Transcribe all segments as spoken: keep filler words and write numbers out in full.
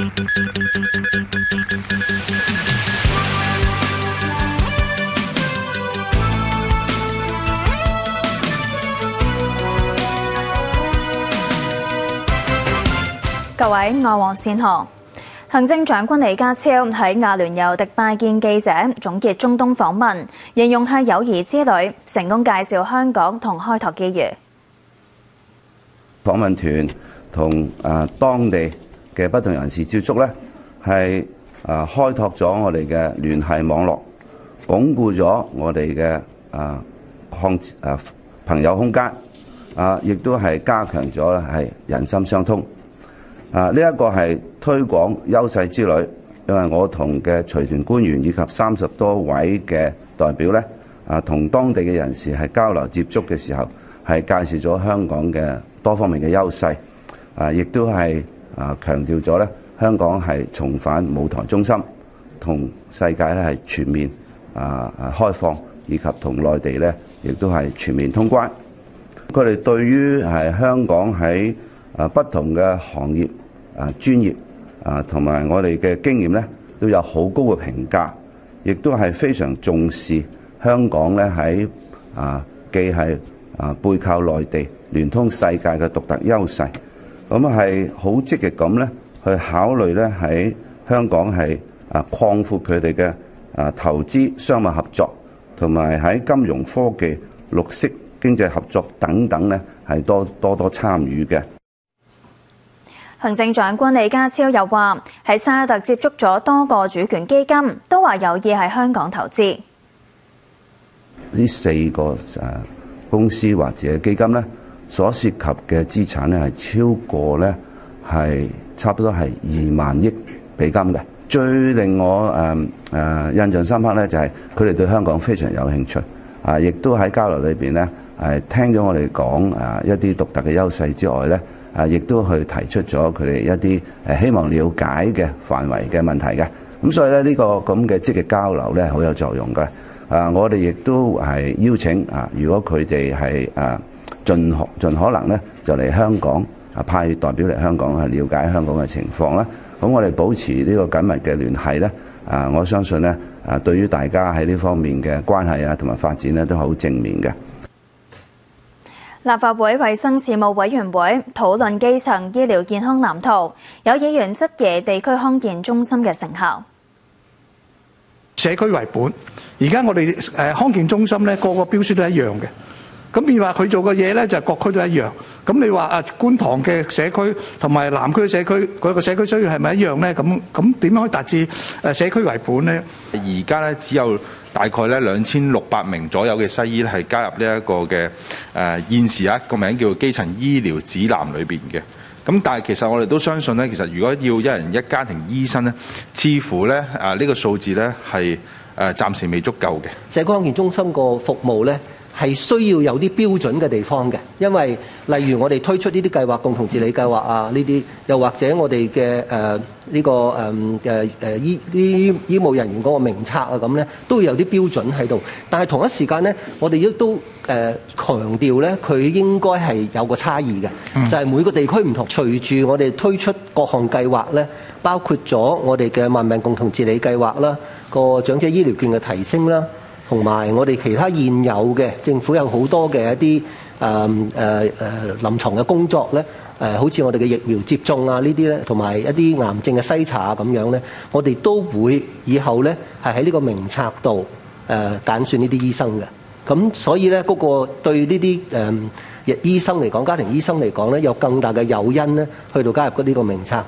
各位愛王善河，行政長官李家超喺亞聯酋迪拜見記者，總結中東訪問，形容係友誼之旅，成功介紹香港同開拓機遇。 訪問團同啊當地嘅不同人士接觸咧，係啊開拓咗我哋嘅聯繫網絡，鞏固咗我哋嘅啊抗啊朋友空間，啊亦都係加強咗係人心相通。啊！呢一個係推廣優勢之旅，因為我同嘅隨團官員以及三十多位嘅代表咧，啊同當地嘅人士係交流接觸嘅時候，係介紹咗香港嘅多方面嘅優勢，啊亦都係啊強調咗咧香港係重返舞台中心，同世界咧係全面啊啊開放，以及同內地咧亦都係全面通關。佢哋對於係香港喺啊不同嘅行業啊專業啊同埋我哋嘅經驗咧，都有好高嘅評價，亦都係非常重視香港咧喺啊既係啊背靠內地聯通世界嘅獨特優勢，咁係好積極咁咧去考慮咧喺香港係啊擴闊佢哋嘅啊投資商務合作，同埋喺金融科技、綠色經濟合作等等咧係多多多參與嘅。 行政長官李家超又話喺沙特接觸咗多個主權基金，都話有意喺香港投資。 呢四個誒公司或者基金咧，所涉及嘅資產咧係超過咧係差不多係二萬億美金嘅。最令我誒誒印象深刻咧，就係佢哋對香港非常有興趣，啊，亦都喺交流裏邊咧係聽咗我哋講啊一啲獨特嘅優勢之外咧。啊！亦都去提出咗佢哋一啲誒希望了解嘅範圍嘅問題嘅，咁所以咧呢個咁嘅積極交流咧好有作用嘅。啊，我哋亦都係邀請啊，如果佢哋係誒盡可盡可能咧，就嚟香港啊派代表嚟香港去了解香港嘅情況啦。咁我哋保持呢個緊密嘅聯繫咧，啊，我相信咧啊，對於大家喺呢方面嘅關係啊同埋發展咧都好正面嘅。 立法會衛生事務委員會討論基層醫療健康藍圖，有議員質疑地區康健中心嘅成效。 社區為本，而家我哋誒康健中心咧個個標書都一樣嘅，咁變話佢做嘅嘢咧就係各區都一樣。咁你話啊觀塘嘅社區同埋南區社區嗰個社區需要係咪一樣咧？咁咁點樣可以達至誒社區為本咧？ 而家咧只有大概咧兩千六百名左右嘅西醫咧係加入呢一個嘅誒、呃、現時啊個名叫做基層醫療指南裏邊嘅。咁但係其實我哋都相信咧，其實如果要一人一家庭醫生咧，似乎咧啊呢個數字咧係誒暫時未足夠嘅。 社區康健中心個服務咧係需要有啲標準嘅地方嘅，因為例如我哋推出呢啲計劃，共同治理計劃啊，呢啲又或者我哋嘅誒呢個誒誒誒醫啲醫務人員嗰個名冊啊，咁咧都會有啲標準喺度。但係同一時間咧，我哋亦都誒強調咧，佢應該係有個差異嘅，嗯、就係每個地區唔同。隨住我哋推出各項計劃咧，包括咗我哋嘅慢病共同治理計劃啦，個長者醫療券嘅提升啦。同埋我哋其他現有嘅政府有好多嘅一啲誒誒誒臨床嘅工作咧，誒、呃、好似我哋嘅疫苗接種啊呢啲咧，同埋一啲癌症嘅篩查啊咁樣咧，我哋都會以後咧係喺呢個名冊度誒揀選呢啲醫生嘅。咁所以咧嗰、那個對呢啲誒醫生嚟講，家庭醫生嚟講咧，有更大嘅誘因咧，去到加入呢個名冊。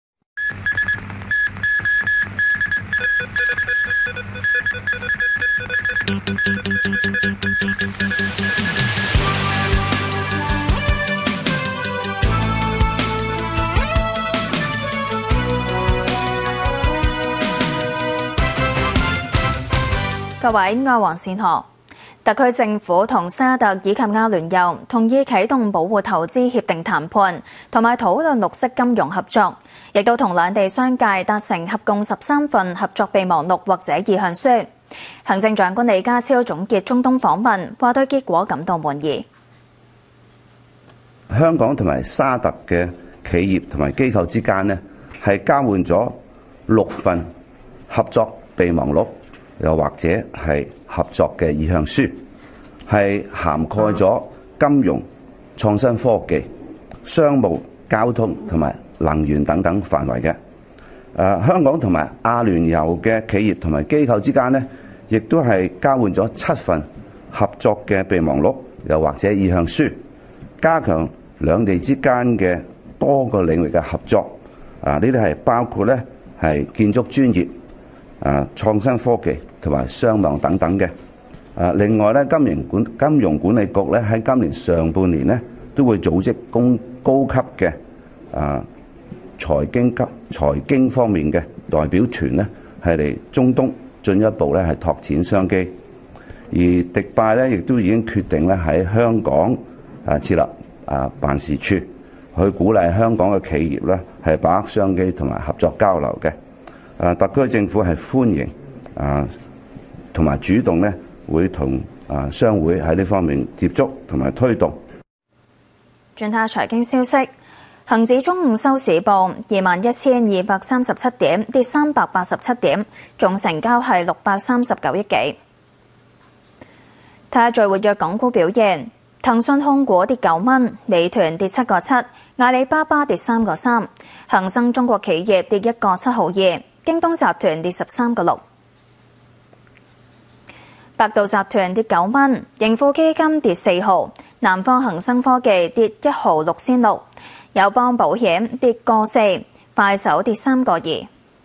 各位愛王善河，特區政府同沙特以及亞聯酋同意啟動保護投資協定談判，同埋討論綠色金融合作，亦都同兩地商界達成合共十三份合作備忘錄或者意向書。行政長官李家超總結中東訪問，話對結果感到滿意。 香港同埋沙特嘅企業同埋機構之間呢， 係交換咗六份合作備忘錄，又或者係合作嘅意向書，係涵蓋咗金融、創新科技、商務、交通同埋能源等等範圍嘅。誒，香港同埋阿聯酋嘅企業同埋機構之間呢，亦都係交換咗七份合作嘅備忘錄，又或者意向書，加強兩地之間嘅多個領域嘅合作。啊，呢啲係包括咧係建築專業、啊創新科技同埋商貿等等嘅。啊，另外咧，金融管金融管理局咧喺今年上半年咧都會組織公高級嘅啊財經級財經方面嘅代表團咧，係嚟中東進一步咧係拓展商機。而迪拜咧亦都已經決定咧喺香港啊設立啊辦事處，去鼓勵香港嘅企業咧係把握商機同埋合作交流嘅。啊，特區政府係歡迎啊同埋主動咧會同啊商會喺呢方面接觸同埋推動。 轉下財經消息，恒指中午收市報二萬一千二百三十七點，跌三百八十七點，總成交係六百三十九億幾。睇下最活躍港股表現，騰訊控股跌九蚊，美團跌七個七，阿里巴巴跌三個三，恒生中國企業跌一個七毫二，京東集團跌十三個六。百度集團跌九蚊，盈富基金跌四毫，南方恒生科技跌一毫六仙六，友邦保險跌個四，快手跌三個二。睇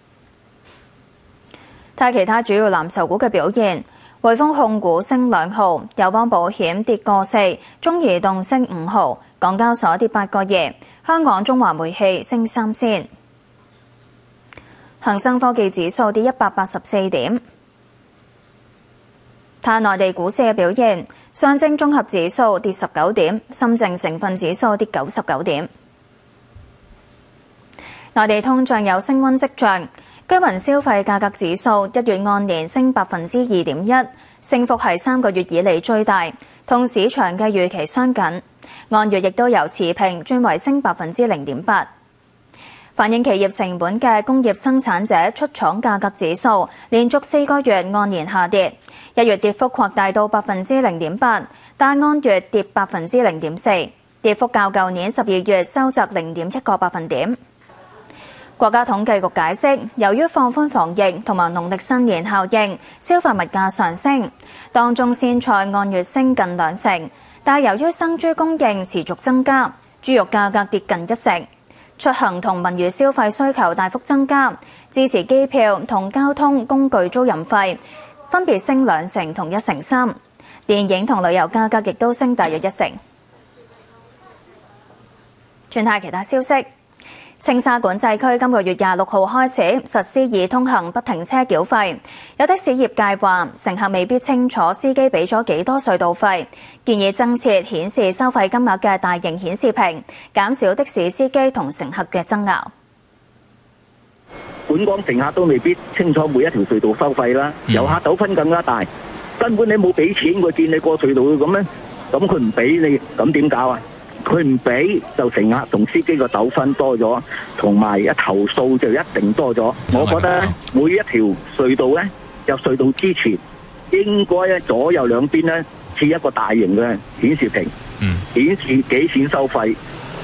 下其他主要藍籌股嘅表現，匯豐控股升兩毫，友邦保險跌個四，中移動升五毫，港交所跌八個二，香港中華煤氣升三仙。恒生科技指數跌一百八十四點。睇下內地股市嘅表現，上證綜合指數跌十九點，深證成分指數跌九十九點。內地通脹有升溫跡象，居民消費價格指數一月按年升百分之二點一，升幅係三個月以嚟最大，同市場嘅預期相近。按月亦都由持平轉為升百分之零點八。反映企業成本嘅工業生產者出廠價格指數連續四個月按年下跌，一月跌幅擴大到百分之零點八，但按月跌百分之零點四，跌幅較舊年十二月收窄零點一個百分點。國家統計局解釋，由於放寬防疫同埋農曆新年效應，消費物價上升，當中鮮菜按月升近兩成，但由於生豬供應持續增加，豬肉價格跌近一成。出行同文娛消費需求大幅增加，支持機票同交通工具租賃費分別升兩成同一成三，電影同旅遊價格亦都升大約一成。轉下其他消息，青沙管制區今個月廿六號開始實施易通行不停車繳費，有的士業界話乘客未必清楚司機俾咗幾多隧道費，建議增設顯示收費金額嘅大型顯示屏，減少的士司機同乘客嘅爭拗。 本港乘客都未必清楚每一條隧道收費啦，遊客糾紛更加大，根本你冇俾錢，佢見你過隧道咁咧，咁佢唔俾你，咁點搞啊？佢唔俾就乘客同司機個糾紛多咗，同埋一投訴就一定多咗。我覺得每一條隧道咧，入隧道之前應該咧左右兩邊咧設一個大型嘅顯示屏，嗯、顯示幾錢收費。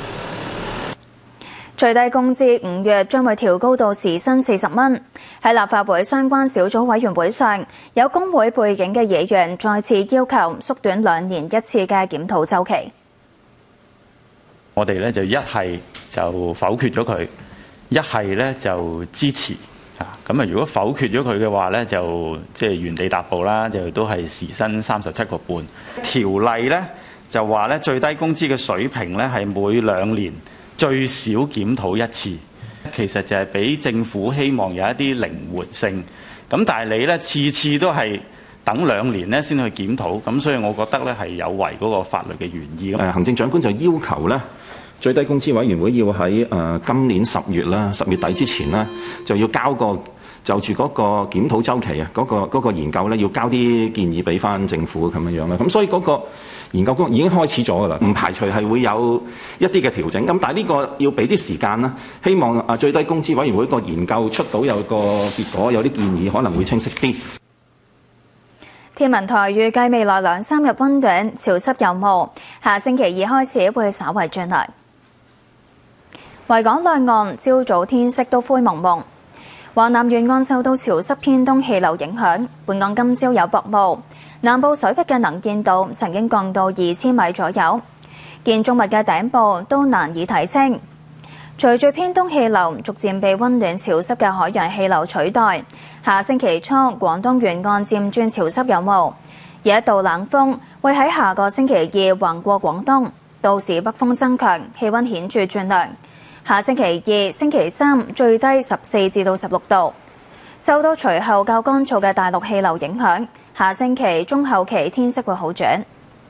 最低工資五月將會調高到時薪四十蚊。喺立法會相關小組委員會上，有工會背景嘅議員再次要求縮短兩年一次嘅檢討週期。 我哋咧就一係就否決咗佢，一係咧就支持嚇。咁啊，如果否決咗佢嘅話咧，就即係原地踏步啦，就都係時薪三十七個半。條例咧就話咧最低工資嘅水平咧係每兩年最少檢討一次。其實就係俾政府希望有一啲靈活性。咁但係你咧次次都係等兩年咧先去檢討，咁所以我覺得咧係有違嗰個法律嘅原意。 誒，行政長官就要求咧。最低工資委員會要喺誒今年十月啦，十月底之前啦，就要交個就住嗰個檢討週期啊，嗰、嗰個嗰個研究咧，要交啲建議俾翻政府咁樣樣啦。咁所以嗰個研究工作已經開始咗㗎啦，唔排除係會有一啲嘅調整。咁但係呢個要俾啲時間啦，希望啊最低工資委員會個研究出到有個結果，有啲建議可能會清晰啲。 天文台預計未來兩三日溫暖、潮濕有霧，下星期二開始會稍為轉涼。維港兩岸朝早天色都灰蒙蒙，華南沿岸受到潮濕偏東氣流影響，本港今朝有薄霧，南部水域嘅能見度曾經降到二千米左右，建築物嘅頂部都難以睇清。隨住偏東氣流逐漸被溫暖潮濕嘅海洋氣流取代，下星期初廣東沿岸漸轉潮濕有霧，而一道冷鋒會喺下個星期二橫過廣東，到時北風增強，氣溫顯著轉涼。下星期二、星期三最低十四至到十六度。受到隨後較乾燥嘅大陸氣流影響，下星期中後期天色會好轉。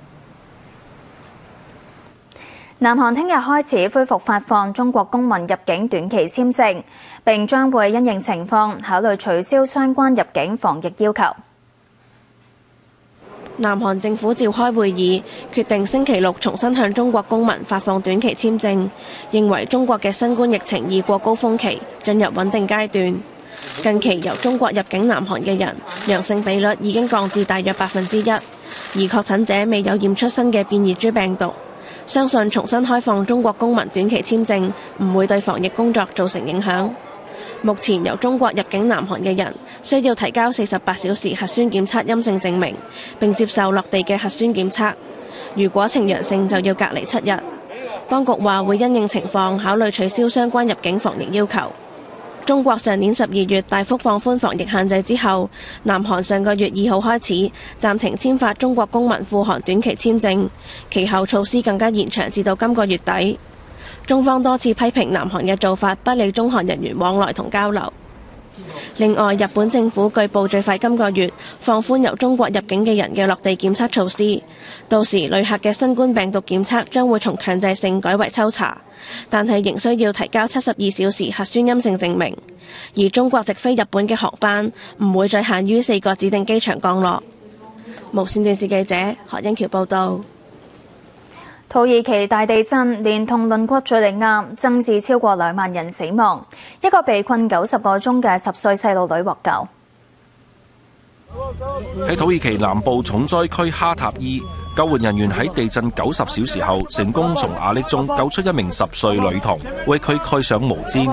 南韓聽日開始恢復發放中國公民入境短期簽證，並將會因應情況考慮取消相關入境防疫要求。 南韓政府召開會議，決定星期六重新向中國公民發放短期簽證，認為中國嘅新冠疫情已過高峰期，進入穩定階段。近期由中國入境南韓嘅人，陽性比率已經降至大約百分之一，而確診者未有驗出新嘅變異株病毒。相信重新開放中國公民短期簽證唔會對防疫工作造成影響。目前由中國入境南韓嘅人需要提交四十八小時核酸檢測陰性證明，並接受落地嘅核酸檢測。如果呈陽性就要隔離七日。當局話會因應情況考慮取消相關入境防疫要求。中國上年十二月大幅放寬防疫限制之後，南韓上個月二號開始暫停簽發中國公民赴韓短期簽證，其後措施更加延長至到今個月底。中方多次批評南韓嘅做法不利中韓人員往來同交流。另外，日本政府據報最快今個月放寬由中國入境嘅人嘅落地檢測措施，到時旅客嘅新冠病毒檢測將會從強制性改為抽查，但係仍需要提交七十二小時核酸陰性證明。而中國直飛日本嘅航班唔會再限於四個指定機場降落。無線電視記者何欣橋報導。 土耳其大地震連同鄰國敘利亞增至超過兩萬人死亡，一個被困九十個鐘嘅十歲細路女獲救。 喺土耳其南部重災區哈塔伊，救援人員喺地震九十小時後成功從瓦礫中救出一名十歲女童，為佢蓋上毛氈，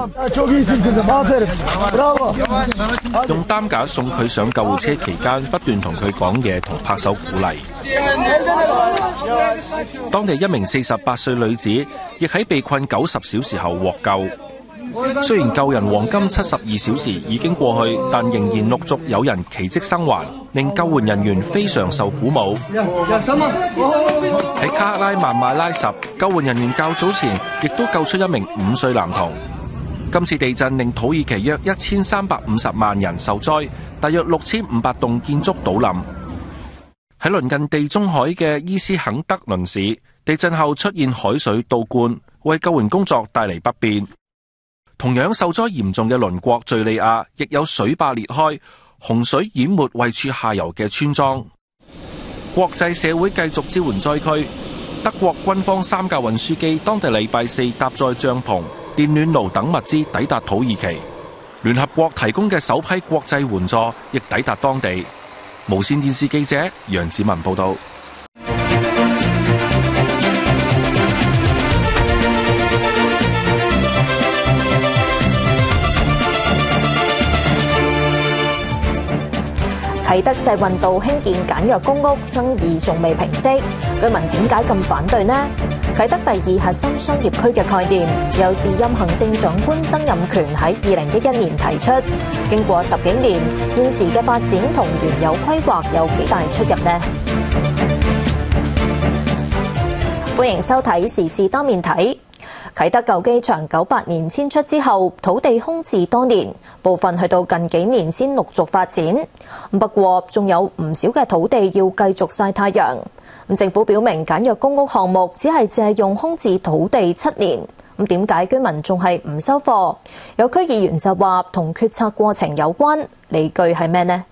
用擔架送佢上救護車期間，不斷同佢講嘢同拍手鼓勵。當地一名四十八歲女子亦喺被困九十小時後獲救。雖然救人黃金七十二小時已經過去，但仍然陸續有人奇蹟生還，令救援人員非常受鼓舞。喺卡克拉曼馬拉什，救援人員較早前亦都救出一名五歲男童。今次地震令土耳其約一千三百五十萬人受災，大約六千五百棟建築倒冧。喺鄰近地中海嘅伊斯肯德倫市，地震後出現海水倒灌，為救援工作帶嚟不便。同樣受災嚴重嘅鄰國敘利亞，亦有水壩裂開，洪水淹沒位處下游嘅村莊。國際社會繼續支援災區。德國軍方三架運輸機當地禮拜四搭載帳篷、電暖爐等物資抵達土耳其。聯合國提供嘅首批國際援助亦抵達當地。無線電視記者楊子文報道。 啟德世運道興建簡約公屋爭議仲未平息，居民點解咁反對呢？啟德第二核心商業區嘅概念，由時任行政長官曾蔭權喺二零一一年提出，經過十幾年，現時嘅發展同原有規劃有幾大出入呢？歡迎收睇時事多面睇。啟德舊機場九八年遷出之後，土地空置多年，部分去到近幾年先陸續發展。不過，仲有唔少嘅土地要繼續曬太陽。政府表明簡約公屋項目只係借用空置土地七年， 咁點解居民仲係唔收貨？有區議員就話同決策過程有關，理據係咩呢？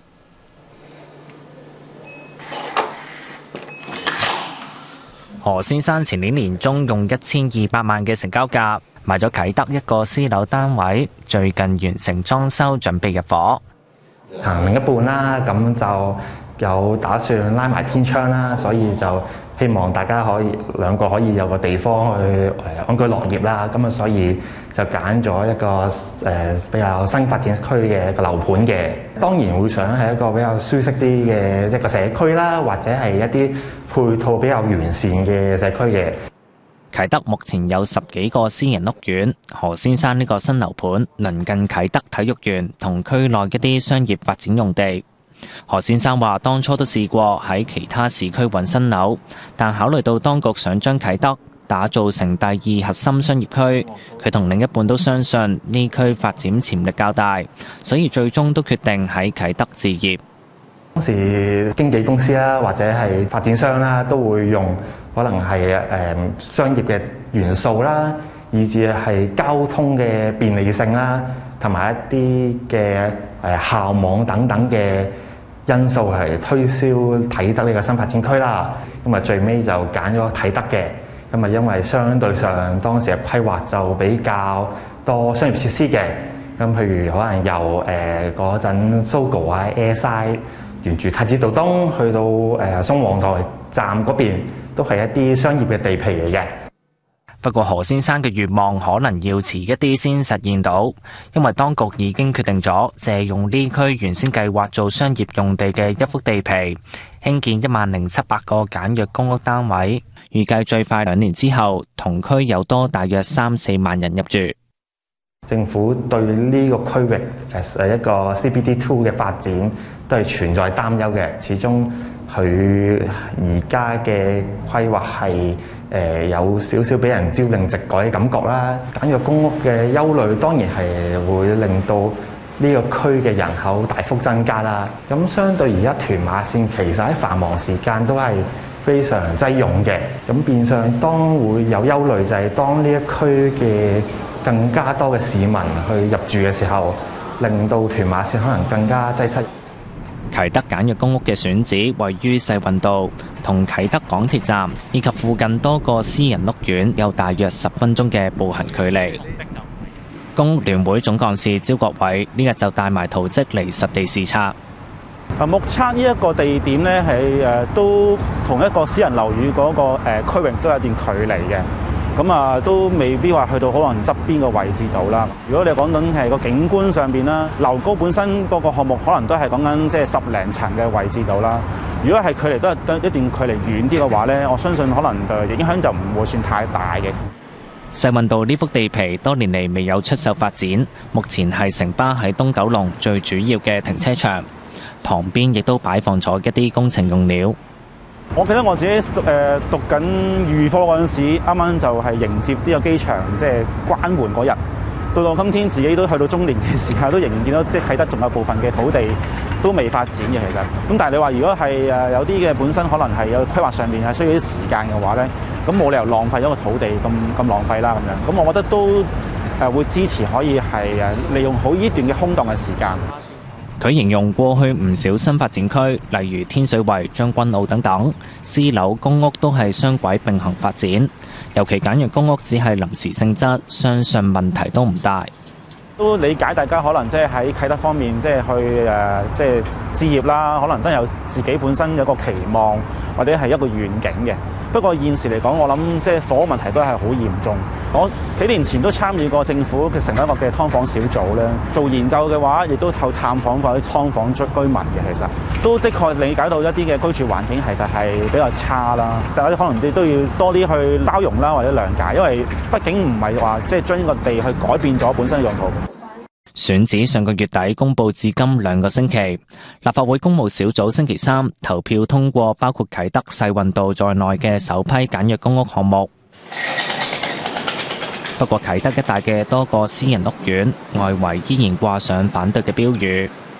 何先生前年年中用一千二百萬嘅成交價買咗啟德一個私樓單位，最近完成裝修，準備入伙。 行另一半啦，咁就有打算拉埋天窗啦，所以就希望大家可以兩個可以有個地方去誒安居樂業啦。咁啊，所以就揀咗一個誒比較新發展區嘅一個樓盤嘅。當然會想係一個比較舒適啲嘅一個社區啦，或者係一啲配套比較完善嘅社區嘅。 啟德目前有十幾個私人屋苑，何先生呢個新樓盤鄰近啟德體育園同區內一啲商業發展用地。何先生話：當初都試過喺其他市區揾新樓，但考慮到當局想將啟德打造成第二核心商業區，佢同另一半都相信呢區發展潛力較大，所以最終都決定喺啟德置業。 當時經紀公司啦，或者係發展商啦，都會用可能係誒商業嘅元素啦，以至係交通嘅便利性啦，同埋一啲嘅誒校網等等嘅因素係推銷啟德呢個新發展區啦。咁啊最尾就揀咗啟德嘅，咁啊因為相對上當時嘅規劃就比較多商業設施嘅，咁譬如可能由誒嗰陣 Sogo 啊 Airside 沿住太子道東去到誒松皇台站嗰邊，都係一啲商業嘅地皮嚟嘅。 不過何先生嘅願望可能要遲一啲先實現到，因為當局已經決定咗借用呢區原先計劃做商業用地嘅一幅地皮，興建一萬零七百個簡約公屋單位，預計最快兩年之後，同區有多大約三四萬人入住。 政府對呢個區域誒一個 C B D two 嘅發展都係存在擔憂嘅，始終佢而家嘅規劃係誒有少少俾人朝令夕改嘅感覺啦。簡約公屋嘅憂慮當然係會令到呢個區嘅人口大幅增加啦。咁相對而家屯馬線其實喺繁忙時間都係非常擠擁嘅，咁變相當會有憂慮就係當呢一區嘅更加多嘅市民去入住嘅時候，令到屯馬線可能更加擠塞。 啟德簡約公屋嘅選址位於世運道，同啟德港鐵站以及附近多個私人屋苑有大約十分鐘嘅步行距離。公屋聯會總幹事招國偉呢日就帶埋圖則嚟實地視察。 啊，目測呢一個地點咧係誒都同一個私人樓宇嗰個誒區域都有一段距離嘅。咁啊，都未必話去到可能側邊個位置度啦。如果你講緊係個景觀上邊啦，樓高本身嗰個項目可能都係講緊即係十零層嘅位置度啦。如果係距離都係一段距離遠啲嘅話咧，我相信可能誒影響就唔會算太大嘅。 世運道呢幅地皮多年嚟未有出售發展，目前係城巴喺東九龍最主要嘅停車場，旁邊亦都擺放咗一啲工程用料。 我記得我自己讀誒讀緊預科嗰陣時，啱啱就係迎接呢個機場即係關門嗰日。到到今天自己都去到中年嘅時候，都仍然見到即係啟德仲有部分嘅土地都未發展嘅其實。咁但係你話如果係誒有啲嘅本身可能係有規劃上面係需要啲時間嘅話咧，咁冇理由浪費咗個土地咁咁浪費啦咁樣。咁我覺得都誒會支持可以係誒利用好呢段嘅空檔嘅時間。 佢形容過去唔少新發展區，例如天水圍、將軍澳等等，私樓公屋都係雙軌並行發展。尤其簡約公屋只係臨時性質，相信問題都唔大。 都理解大家可能即係喺啟德方面，即係去誒即係置業啦，可能真係有自己本身有個期望或者係一個願景嘅。不過現時嚟講，我諗即係房屋問題都係好嚴重。我幾年前都參與過政府嘅成立一個嘅劏房小組咧，做研究嘅話，亦都透探訪過啲劏房居居民嘅。其實都的確理解到一啲嘅居住環境其實係比較差啦。大家可能都要多啲去包容啦，或者諒解，因為畢竟唔係話即係將個地去改變咗本身嘅用途。 選址上個月底公佈至今兩個星期，立法會公務小組星期三投票通過包括啟德世運道在內嘅首批簡約公屋項目。不過啟德一帶嘅多個私人屋苑外圍依然掛上反對嘅標語。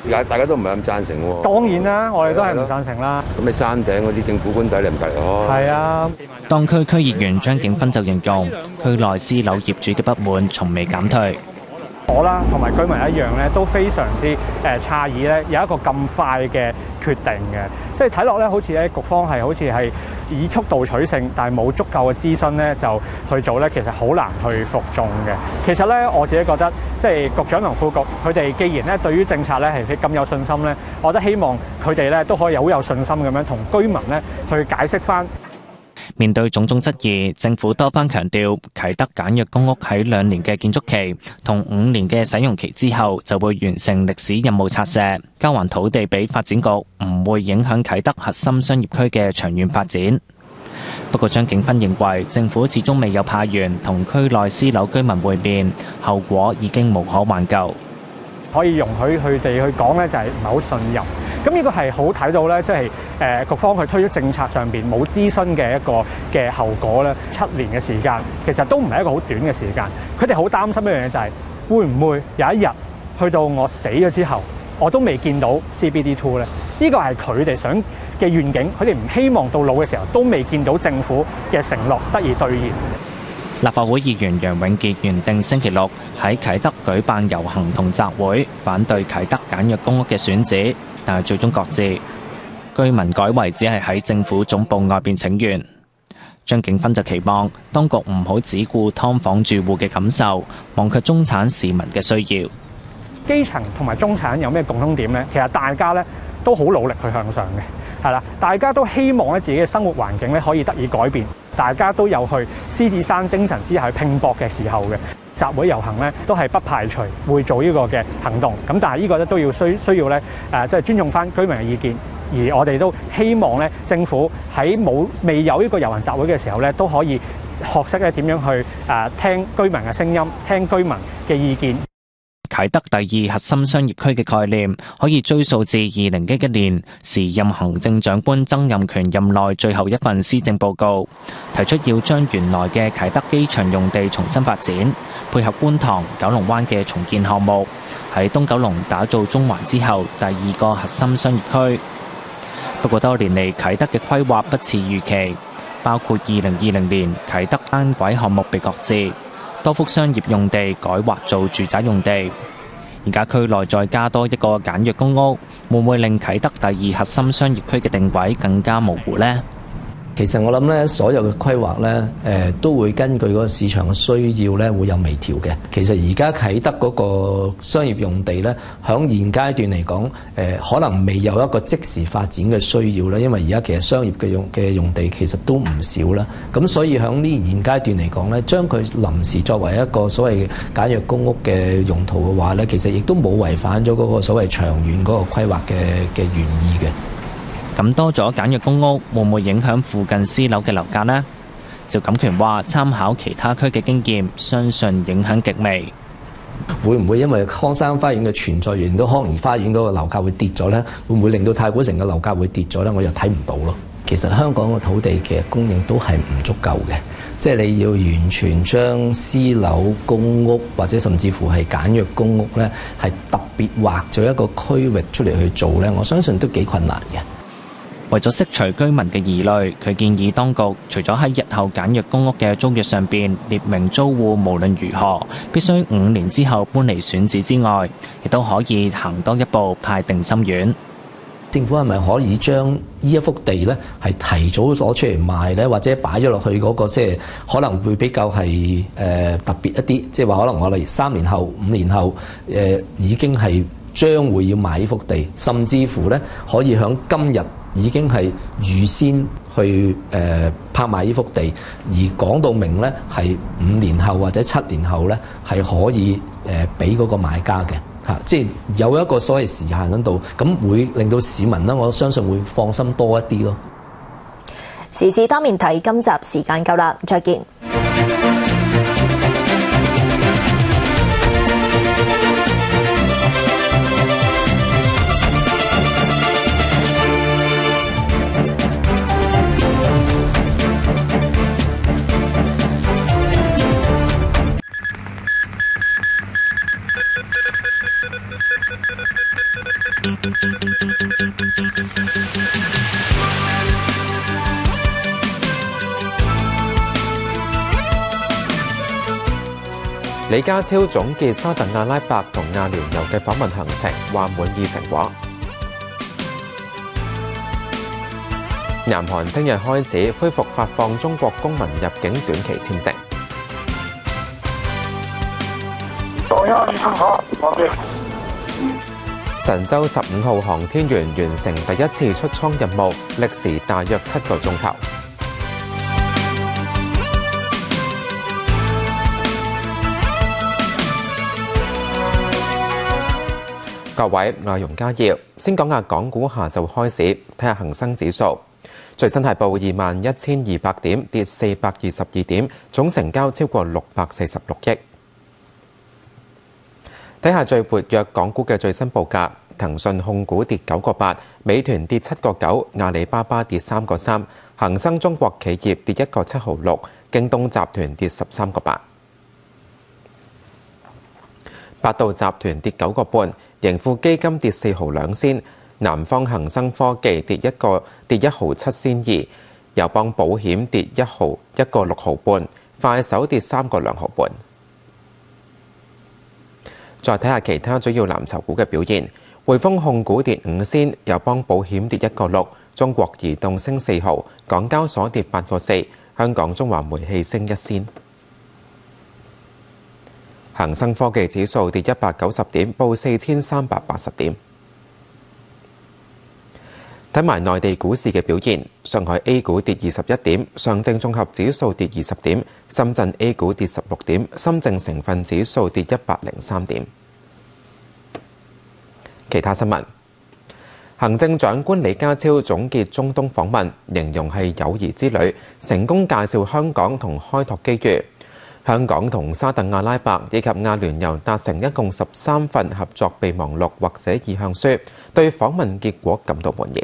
大大家都唔係咁贊成喎。 當然啦，我哋都係唔贊成啦。 咁你山頂嗰啲政府官邸你唔隔離開？ 係啊。 當區區議員張景芬就形容，區內私樓業主嘅不滿從未減退。 我啦，同埋居民一樣咧，都非常之誒詫異咧，有一個咁快嘅決定嘅，即係睇落咧，好似咧局方係好似係以速度取勝，但係冇足夠嘅諮詢咧，就去做咧，其實好難去服眾嘅。其實咧，我自己覺得，即係局長同副局，佢哋既然咧對於政策咧係咁有信心咧，我覺得希望佢哋咧都可以好有信心咁樣同居民咧去解釋翻。 面對種種質疑，政府多番強調，啟德簡約公屋喺兩年嘅建築期同五年嘅使用期之後，就會完成歷史任務拆卸，交還土地俾發展局，唔會影響啟德核心商業區嘅長遠發展。不過張景芬認為，政府始終未有派員同區內私樓居民會面，後果已經無可挽救。 可以容許佢哋去講咧，就係唔係好信任。咁呢個係好睇到咧，即係誒局方去推出政策上邊冇諮詢嘅一個嘅後果咧。七年嘅時間其實都唔係一個好短嘅時間。佢哋好擔心一樣嘢就係會唔會有一日去到我死咗之後，我都未見到 C B D two 咧？呢個係佢哋想嘅願景，佢哋唔希望到老嘅時候都未見到政府嘅承諾得以兌現。 立法會議員楊永傑原定星期六喺啟德舉辦遊行同集會，反對啟德簡約公屋嘅選址，但係最終擱置。居民改為只係喺政府總部外邊請願。張景芬就期望當局唔好只顧劏房住戶嘅感受，忘卻中產市民嘅需要。 基層同埋中產有咩共通點呢？其實大家咧都好努力去向上嘅，係啦，大家都希望咧自己嘅生活環境咧可以得以改變。大家都有去獅子山精神之下去拼搏嘅時候嘅集會遊行咧，都係不排除會做呢個嘅行動。咁但係呢個咧都要需需要咧誒，即係尊重翻居民嘅意見。而我哋都希望咧，政府喺冇未有呢個遊行集會嘅時候咧，都可以學識咧點樣去誒聽居民嘅聲音，聽居民嘅意見。 啟德第二核心商業區嘅概念可以追溯至二零一一年時任行政長官曾蔭權任內最後一份施政報告，提出要將原來嘅啟德機場用地重新發展，配合觀塘、九龍灣嘅重建項目，喺東九龍打造中環之後第二個核心商業區。不過多年嚟啟德嘅規劃不似預期，包括二零二零年啟德單軌項目被擱置，多幅商業用地改劃做住宅用地，而家區內再加多一個簡約公屋，會唔會令啟德第二核心商業區嘅定位更加模糊呢？ 其實我諗咧，所有嘅規劃咧，誒、呃、都會根據嗰個市場嘅需要咧，會有微調嘅。其實而家啟德嗰個商業用地咧，響現階段嚟講，誒、呃、可能未有一個即時發展嘅需要啦。因為而家其實商業嘅用嘅用地其實都唔少啦。咁所以響呢現階段嚟講咧，將佢臨時作為一個所謂簡約公屋嘅用途嘅話咧，其實亦都冇違反咗嗰個所謂長遠嗰個規劃嘅嘅原意嘅。 咁多咗簡約公屋，會唔會影響附近私樓嘅樓價呢？趙錦權話：參考其他區嘅經驗，相信影響極微。 會唔會因為康山花園嘅存在，令到康怡花園嗰個樓價會跌咗呢？會唔會令到太古城嘅樓價會跌咗呢？我又睇唔到咯。其實香港嘅土地其實供應都係唔足夠嘅，即係你要完全將私樓、公屋或者甚至乎係簡約公屋呢，係特別劃咗一個區域出嚟去做呢，我相信都幾困難嘅。 為咗釋除居民嘅疑慮，佢建議當局除咗喺日後簡約公屋嘅租約上邊列明租戶無論如何必須五年之後搬離選址之外，亦都可以行多一步派定心丸。 政府係咪可以將呢一幅地咧係提早攞出嚟賣咧，或者擺咗落去嗰個即係可能會比較係誒、呃、特別一啲，即係話可能我哋三年後、五年後誒、呃、已經係將會要賣呢幅地，甚至乎咧可以響今日已經係預先去誒、呃、拍賣呢幅地，而講到明咧係五年後或者七年後咧係可以誒俾嗰個買家嘅嚇，即係有一個所謂時限喺度，咁會令到市民咧，我相信會放心多一啲咯。 時事多面睇，今集時間夠啦，再見。 李家超總結沙特阿拉伯同阿聯酋嘅訪問行程，話滿意成果。南韓聽日開始恢復發放中國公民入境短期簽證。神舟十五號航天員完成第一次出艙任務，歷時大約七個鐘頭。各位，我係容家耀，先講下港股下晝開市，睇下恒生指數。最新係報二萬一千二百點，跌四百二十二點，總成交超過六百四十六億。睇下最活躍港股嘅最新報價，騰訊控股跌九個八，美團跌七個九，阿里巴巴跌三個三，恒生中國企業跌一個七毫六，京東集團跌十三個八。百度集團跌九個半，盈富基金跌四毫兩仙，南方恒生科技跌一個跌一毫七仙二，友邦保險跌一毫一個六毫半，快手跌三個兩毫半。再睇下其他主要藍籌股嘅表現，匯豐控股跌五仙，友邦保險跌一個六，中國移動升四毫，港交所跌八個四，香港中華煤氣升一仙。恒生科技指數跌一百九十點，報四千三百八十點。睇埋內地股市嘅表現，上海 A 股跌二十一點，上證綜合指數跌二十點，深圳 A 股跌十六點，深證成分指數跌一百零三點。其他新聞，行政長官李家超總結中東訪問，形容係友誼之旅，成功介紹香港同開拓機遇。香港同沙特阿拉伯以及阿聯酋達成一共十三份合作備忘錄或者意向書，對訪問結果感到滿意。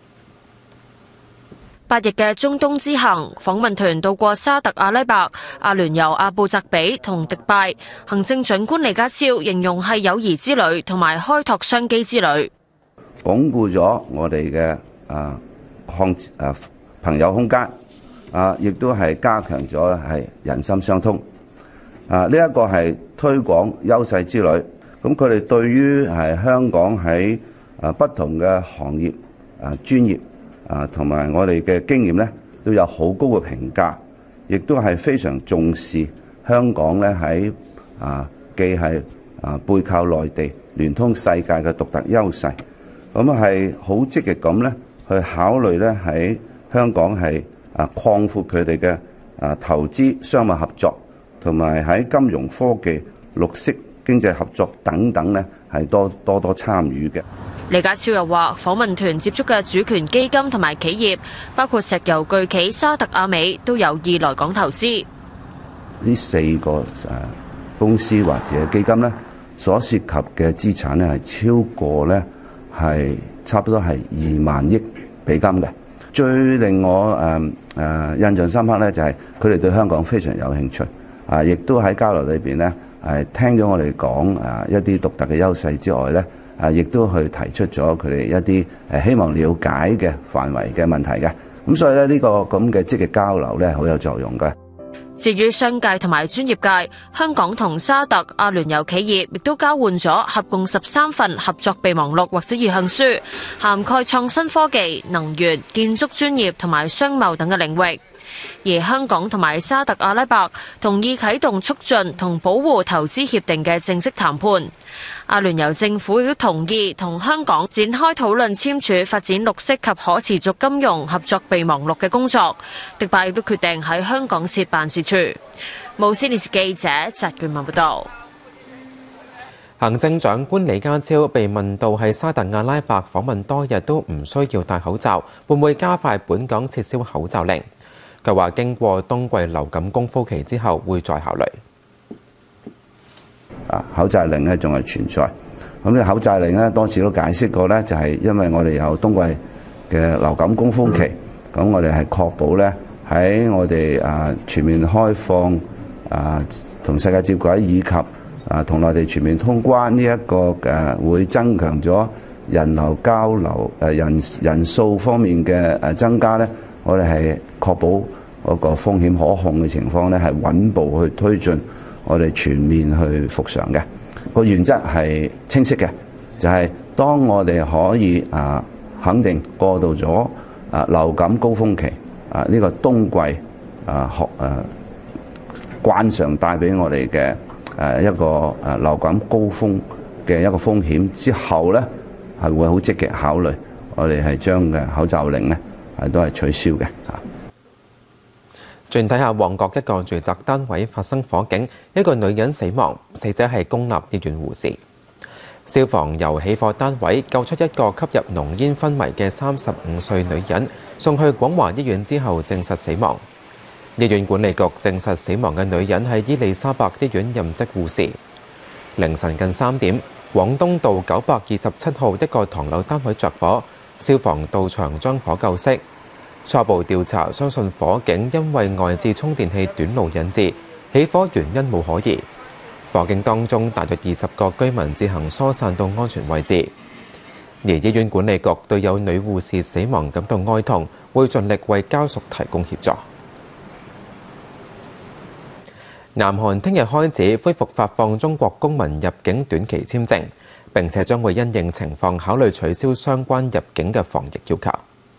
八日嘅中東之行，訪問團到過沙特阿拉伯、阿聯酋阿布扎比同迪拜。行政長官李家超形容係友誼之旅同埋開拓商機之旅， 鞏固咗我哋嘅啊空啊朋友空間啊，亦都係加強咗係人心相通。啊！呢一個係推廣優勢之旅，咁佢哋對於係香港喺啊不同嘅行業啊專業啊同埋我哋嘅經驗咧，都有好高嘅評價，亦都係非常重視香港咧喺啊既係啊背靠內地、聯通世界嘅獨特優勢，咁係好積極咁咧去考慮咧喺香港係啊擴闊佢哋嘅啊投資商務合作。同埋喺金融科技、綠色經濟合作等等呢，係多多多參與嘅。 李家超又話，訪問團接觸嘅主權基金同埋企業，包括石油巨企沙特阿美，都有意來港投資。 呢四個誒公司或者基金呢，所涉及嘅資產呢，係超過呢係差不多係二萬億美金嘅。最令我誒誒印象深刻呢，就係佢哋對香港非常有興趣。啊！亦都喺交流裏邊咧，係聽咗我哋講啊一啲獨特嘅優勢之外咧，啊亦都去提出咗佢哋一啲誒希望了解嘅範圍嘅問題嘅。咁所以咧呢個咁嘅積極交流咧，好有作用嘅。 至於商界同埋專業界，香港同沙特、阿聯酋企業亦都交換咗合共十三份合作備忘錄或者意向書，涵蓋創新科技、能源、建築專業同埋商貿等嘅領域。而香港同埋沙特阿拉伯同意啟動促進同保護投資協定嘅正式談判。阿聯酋政府亦都同意同香港展開討論簽署發展綠色及可持續金融合作備忘錄嘅工作。迪拜亦都決定喺香港設辦事處。無線電視記者翟冠文報道。 行政長官李家超被問到喺沙特阿拉伯訪問多日都唔需要戴口罩，會唔會加快本港撤銷口罩令？佢話經過冬季流感高峰期之後，會再考慮。 啊，口罩令咧仲係存在。咁呢口罩令咧多次都解釋過咧，就係因為我哋有冬季嘅流感高峰期，咁我哋係確保咧喺我哋啊全面開放啊同世界接軌以及啊同內地全面通關呢一個誒會增強咗人流交流誒人人數方面嘅誒增加咧，我哋係確保嗰個風險可控嘅情況咧，係穩步去推進我哋全面去復常嘅。個原則係清晰嘅，就係、是、當我哋可以啊肯定過渡咗啊流感高峰期啊呢、這個冬季啊學誒慣常帶俾我哋嘅誒一個誒流感高峰嘅一個風險之後咧，係會好積極考慮我哋係將嘅口罩令咧係都係取消嘅嚇。 轉睇下旺角一個住宅單位發生火警，一個女人死亡，死者係公立醫院護士。消防由起火單位救出一個吸入濃煙昏迷嘅三十五歲女人，送去廣華醫院之後證實死亡。醫院管理局證實死亡嘅女人係伊利沙伯醫院任職護士。凌晨近三點，廣東道九百二十七號一個唐樓單位着火，消防到場將火救熄。初步調查相信火警因為外置充電器短路引致，起火原因冇可疑。火警當中大約二十個居民自行疏散到安全位置。而醫院管理局對有女護士死亡感到哀痛，會盡力為家屬提供協助。南韓聽日開始恢復發放中國公民入境短期簽證，並且將會因應情況考慮取消相關入境嘅防疫要求。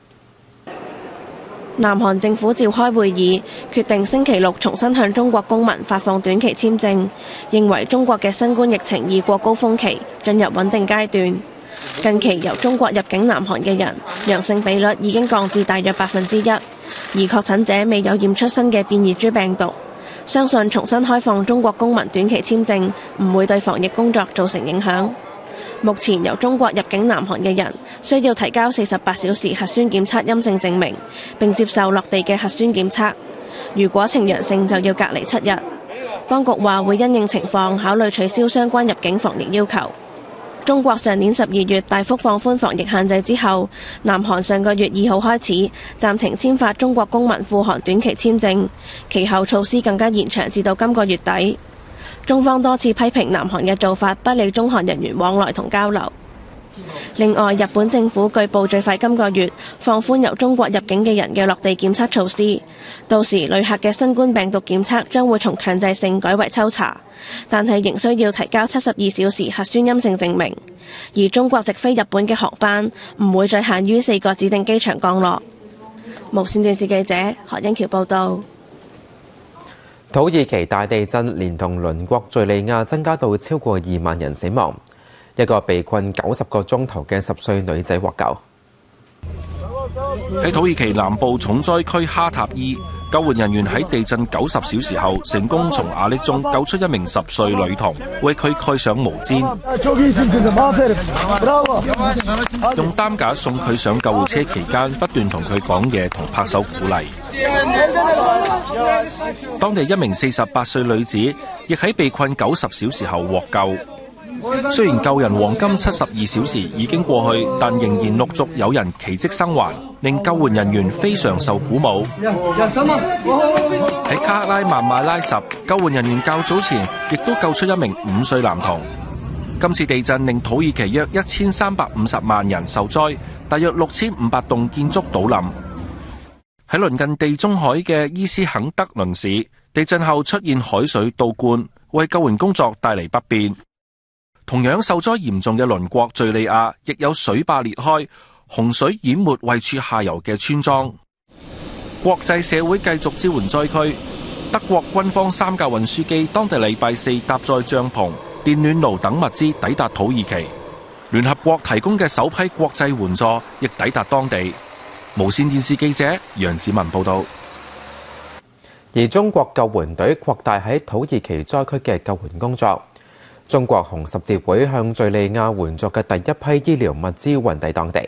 南韓政府召開會議，決定星期六重新向中國公民發放短期簽證，認為中國嘅新冠疫情已過高峰期，進入穩定階段。近期由中國入境南韓嘅人，陽性比率已經降至大約百分之一，而確診者未有驗出新嘅變異株病毒。相信重新開放中國公民短期簽證唔會對防疫工作造成影響。目前由中國入境南韓嘅人需要提交四十八小時核酸檢測陰性證明，並接受落地嘅核酸檢測。如果呈陽性就要隔離七日。當局話會因應情況考慮取消相關入境防疫要求。中國上年十二月大幅放寬防疫限制之後，南韓上個月二號開始暫停簽發中國公民赴韓短期簽證，其後措施更加延長至到今個月底。中方多次批評南韓嘅做法不利中韓人員往來同交流。另外，日本政府據報最快今個月放寬由中國入境嘅人嘅落地檢測措施，到時旅客嘅新冠病毒檢測將會從強制性改為抽查，但係仍需要提交七十二小時核酸陰性證明。而中國直飛日本嘅航班唔會再限於四個指定機場降落。無線電視記者何英橋報導。 土耳其大地震連同鄰國敍利亞增加到超過二萬人死亡，一個被困九十個鐘頭嘅十歲女仔獲救。 喺土耳其南部重災區哈塔伊，救援人員喺地震九十小時後，成功從瓦礫中救出一名十歲女童，為佢蓋上毛氈，用擔架送佢上救護車期間，不斷同佢講嘢同拍手鼓勵。當地一名四十八歲女子亦喺被困九十小時後獲救。雖然救人黃金七十二小時已經過去，但仍然陸續有人奇蹟生還，令救援人員非常受鼓舞。喺卡克拉曼馬拉什，救援人員較早前亦都救出一名五歲男童。今次地震令土耳其約一千三百五十萬人受災，大約六千五百棟建築倒冧。喺鄰近地中海嘅伊斯肯德倫市，地震後出現海水倒灌，為救援工作帶嚟不便。同樣受災嚴重嘅鄰國敍利亞，亦有水壩裂開，洪水淹沒位處下游嘅村莊。國際社會繼續支援災區。德國軍方三架運輸機當地禮拜四搭載帳篷、電暖爐等物資抵達土耳其。聯合國提供嘅首批國際援助亦抵達當地。無線電視記者楊子文報道。 而中國救援隊擴大喺土耳其災區嘅救援工作。中國紅十字會向敍利亞援助嘅第一批醫療物資運抵當地。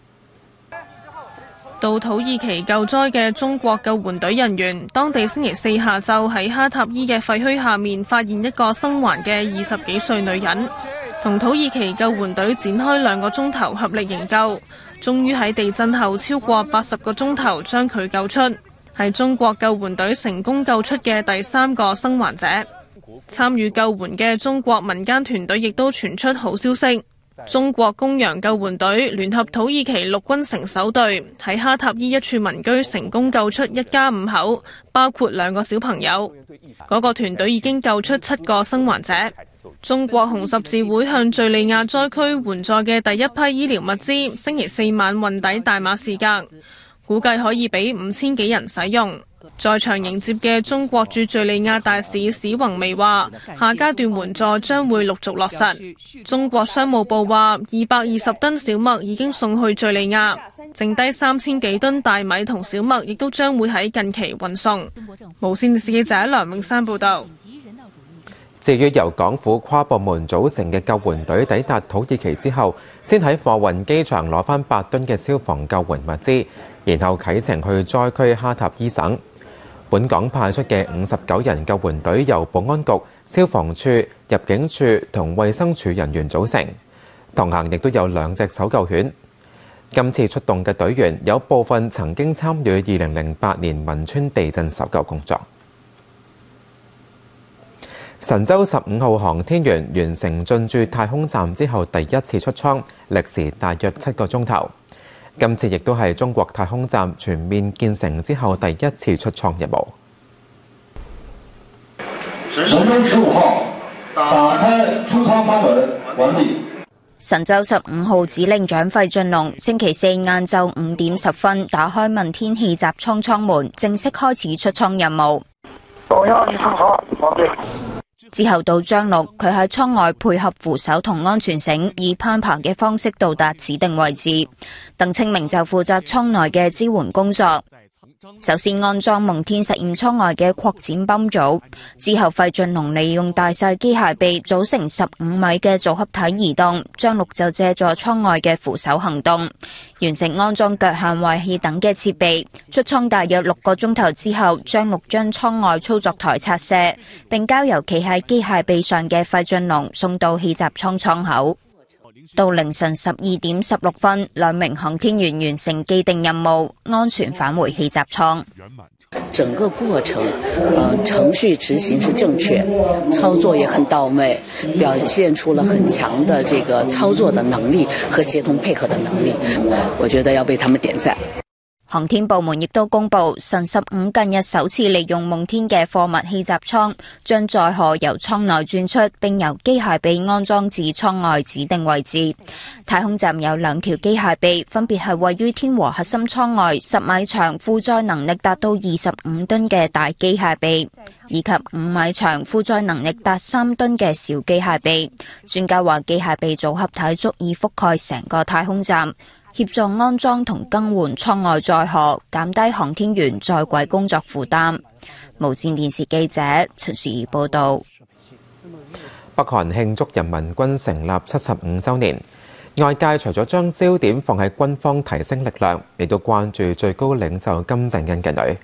到土耳其救災嘅中國救援隊人員，當地星期四下晝喺哈塔伊嘅廢墟下面發現一個生還嘅二十幾歲女人，同土耳其救援隊展開兩個鐘頭合力營救，終於喺地震後超過八十個鐘頭將佢救出，係中國救援隊成功救出嘅第三個生還者。參與救援嘅中國民間團隊亦都傳出好消息， 中國公羊救援隊聯合土耳其陸軍城守隊喺哈塔伊一處民居成功救出一家五口，包括兩個小朋友。嗰個團隊已經救出七個生還者。中國紅十字會向敘利亞災區援助嘅第一批醫療物資，星期四晚運抵大馬士革，估計可以俾五千幾人使用。在場迎接嘅中國駐敘利亞大使史宏微話，下階段援助將會陸續落實。中國商務部話，二百二十噸小麥已經送去敘利亞，剩低三千幾噸大米同小麥亦都將會喺近期運送。無線電視記者梁永山報道。 至於由港府跨部門組成嘅救援隊抵達土耳其之後，先喺貨運機場攞翻八噸嘅消防救援物資，然後啟程去災區哈塔伊省。本港派出嘅五十九人救援隊由保安局、消防處、入境處同衛生署人員組成，同行亦都有兩隻搜救犬。今次出動嘅隊員有部分曾經參與二零零八年汶川地震搜救工作。神舟十五號航天員完成進駐太空站之後第一次出艙，歷時大約七個鐘頭。今次亦都係中國太空站全面建成之後第一次出艙任務。 神舟十五號打開出艙艙門完畢。 神舟十五號指令長費俊龍星期四晏晝五點十分打開問天氣閘艙艙門，正式開始出艙任務。 我要去廁所，完畢。 之後到張陸，佢喺艙外配合扶手同安全繩，以攀爬嘅方式到達指定位置。鄧清明就負責艙內嘅支援工作。首先安裝夢天實驗艙外嘅擴展泵組，之後費俊龍利用大細機械臂組成十五米嘅組合體移動，張陸就借助艙外嘅扶手行動，完成安裝腳限位器等嘅設備。出艙大約六個鐘頭之後，張陸將艙外操作台拆卸，並交由企喺機械臂上嘅費俊龍送到氣閘艙艙口。到凌晨十二點十六分，兩名航天員完成既定任務，安全返回氣閘艙。 整個過程，呃，程序執行是正確，操作也很到位，表現出了很強的這個操作的能力和協同配合的能力。我覺得要被他們點讚。 航天部門亦都公布，神十五近日首次利用夢天嘅貨物氣閘艙，將載荷由艙內轉出，並由機械臂安裝至艙外指定位置。太空站有兩條機械臂，分別係位於天和核心艙外十米長、負載能力達到二十五噸嘅大機械臂，以及五米長、負載能力達三噸嘅小機械臂。專家話，機械臂組合體足以覆蓋成個太空站，協助安裝同更換艙外載荷，減低航天員在軌工作負擔。無線電視記者陳雪兒報導。 北韓慶祝人民軍成立七十五週年，外界除咗將焦點放喺軍方提升力量，亦都關注最高領袖金正恩嘅女。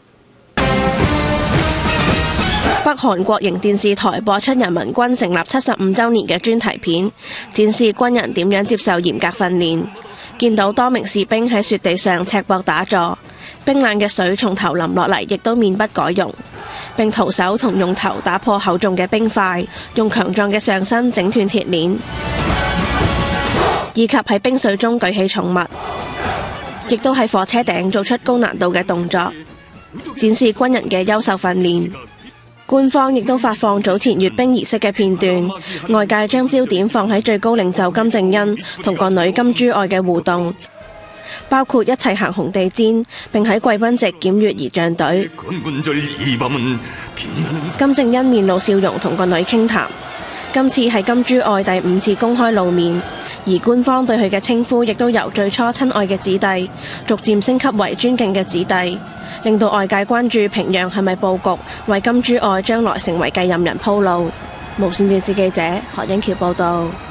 北韓國營電視台播出人民軍成立七十五週年嘅專題片，展示軍人點樣接受嚴格訓練。見到多名士兵喺雪地上赤膊打坐，冰冷嘅水從頭淋落嚟，亦都面不改容，並徒手同用頭打破厚重嘅冰塊，用強壯嘅上身整斷鐵鏈，以及喺冰水中舉起重物，亦都喺火車頂做出高難度嘅動作，展示軍人嘅優秀訓練。官方亦都發放早前閱兵儀式嘅片段，外界將焦點放喺最高領袖金正恩同個女金珠愛嘅互動，包括一齊行紅地毯，並喺貴賓席檢閱儀仗隊。金正恩面露笑容同個女傾談，今次係金珠愛第五次公開露面，而官方對佢嘅稱呼亦都由最初親愛嘅子弟，逐漸升級為尊敬嘅子弟，令到外界關注平壤係咪佈局為金珠愛將來成為繼任人鋪路。無線電視記者何英橋報導。